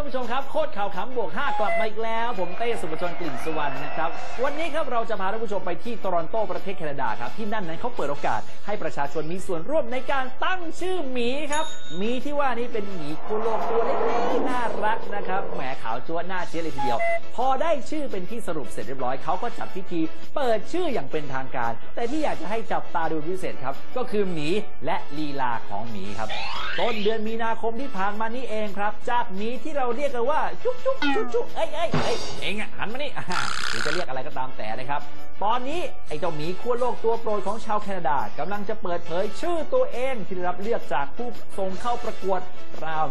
ผู้ชมครับโคตรข่าวขำบวก5กลับมาอีกแล้วผมเต้สุภชนกลิ่นสุวรรณนะครับวันนี้ครับเราจะพาท่านผู้ชมไปที่โตรอนโตประเทศแคนาดาครับที่นั่นนั้นเขาเปิดโอกาสให้ประชาชนมีส่วนร่วมในการตั้งชื่อหมีครับหมีที่ว่านี้เป็นหมีคุโรตัวเล็กๆที่น่ารักนะครับแหมขาวจั๊วหน้าเชียร์เลยทีเดียวพอได้ชื่อเป็นที่สรุปเสร็จเรียบร้อยเขาก็จัดพิธีเปิดชื่ออย่างเป็นทางการแต่ที่อยากจะให้จับตาดูพิเศษครับก็คือหมีและลีลาของหมีครับต้นเดือนมีนาคมที่ผ่านมานี้เองครับจากหมีที่เราเรียกกันว่าจุ๊บจุ๊บจุ๊บจุ๊บเองอ่ะหันมานี่หรือจะเรียกอะไรก็ตามแต่นะครับตอนนี้ไอ้เจ้าหมีขั้วโลกตัวโปรดของชาวแคนาดากำลังจะเปิดเผยชื่อตัวเองที่ได้รับเลือกจากผู้ส่งเข้าประกวดราว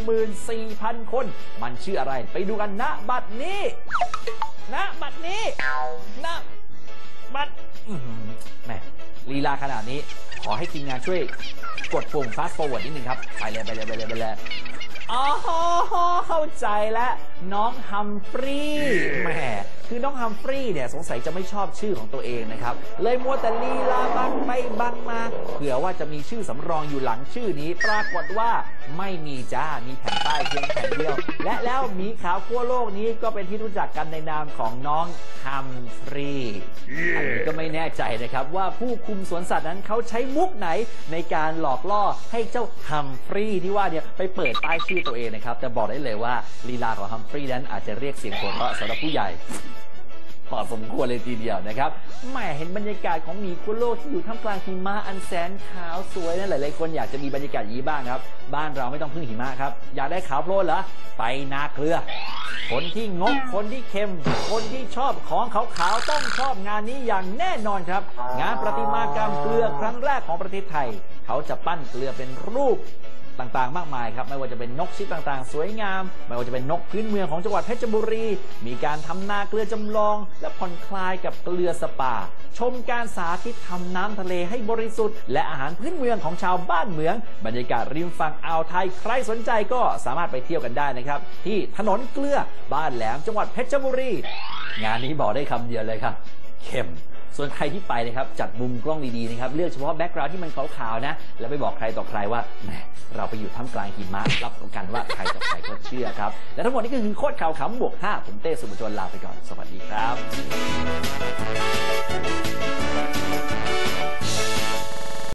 14,000 คนมันชื่ออะไรไปดูกันณบัดนี้ณบัดนี้ณบัดแหมลีลาขนาดนี้ขอให้ทีมงานช่วยกดปุ่ม fast forward นิดนึงครับไปเลยอ๋อเข้าใจแล้วน้องฮัมฟรีแหมคือน้องฮัมฟรีเนี่ยสงสัยจะไม่ชอบชื่อของตัวเองนะครับเลยมัวแต่ลีลาบังไปบังมาเผื่อว่าจะมีชื่อสำรองอยู่หลังชื่อนี้ปรากฏว่าไม่มีจ้ามีแผ่นป้ายเพียงแผ่นเดียวและแล้วหมีขาวขั้วโลกนี้ก็เป็นที่รู้จักกันในนามของน้องฮัมฟรีอันนี้ก็ไม่แน่ใจนะครับว่าผู้คุมสวนสัตว์นั้นเขาใช้มุกไหนในการหลอกล่อให้เจ้าฮัมฟรีที่ว่าเนี่ยไปเปิดป้ายชื่อตัวเองนะครับแต่บอกได้เลยว่าลีลาของฮัมฟรีนั้นอาจจะเรียกเสียงหัวเราะสำหรับผู้ใหญ่พอสมควรเลยทีเดียวนะครับแหมเห็นบรรยากาศของหมีขั้วโลกที่อยู่ท่ามกลางหิมะอันแสนขาวสวยนั่นหลายๆคนอยากจะมีบรรยากาศอย่างนี้บ้างครับบ้านเราไม่ต้องพึ่งหิมะครับอยากได้ขาวโพลนเหรอไปนาเกลือคนที่งกคนที่เค็มคนที่ชอบของขาวๆต้องชอบงานนี้อย่างแน่นอนครับงานประติมากรรมเกลือครั้งแรกของประเทศไทยเขาจะปั้นเกลือเป็นรูปต่างๆมากมายครับไม่ว่าจะเป็นนกชิ้นต่างๆสวยงามไม่ว่าจะเป็นนกพื้นเมืองของจังหวัดเพชรบุรีมีการทำนาเกลือจำลองและผ่อนคลายกับเกลือสปาชมการสาธิตทำน้ำทะเลให้บริสุทธิ์และอาหารพื้นเมืองของชาวบ้านเมืองบรรยากาศริมฝั่งอ่าวไทยใครสนใจก็สามารถไปเที่ยวกันได้นะครับที่ถนนเกลือบ้านแหลมจังหวัดเพชรบุรีงานนี้บอกได้คำเดียวเลยครับเข้มส่วนใครที่ไปนะครับจัดมุมกล้องดีๆนะครับเลือกเฉพาะแบ็กกราวด์ที่มันขาวๆนะแล้วไปบอกใครต่อใครว่าแหมเราไปอยู่ท่ามกลางหิมะรับประกันว่าใครต่อใครก็เชื่อครับและทั้งหมดนี้ก็คือโคตรข่าวขำบวก5ผมเต้สุภชนลาไปก่อนสวัสดีครับ